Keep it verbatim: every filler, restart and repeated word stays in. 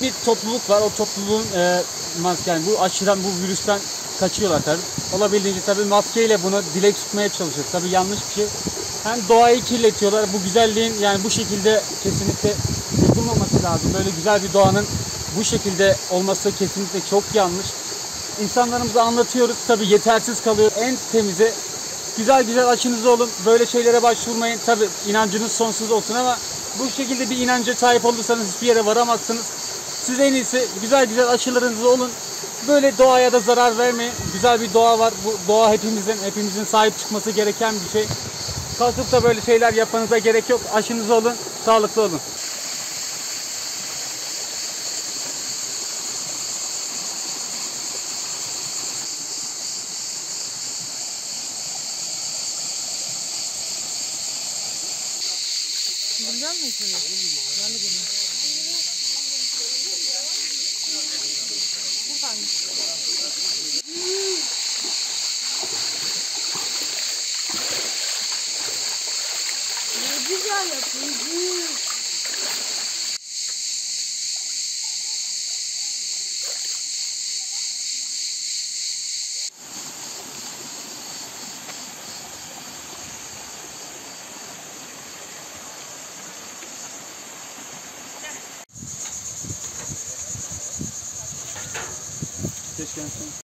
bir topluluk var. O topluluğun e, maske, yani bu aşıdan, bu virüsten kaçıyorlar tabii. Olabildiğince tabii maskeyle bunu dilek tutmaya çalışıyor. Tabii yanlış bir şey. Hem doğayı kirletiyorlar. Bu güzelliğin yani bu şekilde kesinlikle yapılmaması lazım. Böyle güzel bir doğanın bu şekilde olması kesinlikle çok yanlış. İnsanlarımıza anlatıyoruz. Tabii yetersiz kalıyor. En temizi güzel güzel aşınızı olun. Böyle şeylere başvurmayın. Tabii inancınız sonsuz olsun ama bu şekilde bir inanca sahip olursanız hiçbir yere varamazsınız. Siz en iyisi güzel güzel aşılarınızı olun. Böyle doğaya da zarar vermeyin. Güzel bir doğa var. Bu doğa hepimizin, hepimizin sahip çıkması gereken bir şey. Kalkıp da böyle şeyler yapmanıza gerek yok. Aşınızı olun, sağlıklı olun. Biliyor musun? Ben de biliyorum. Buradan. Ne güzel yapıyorsun. Keşke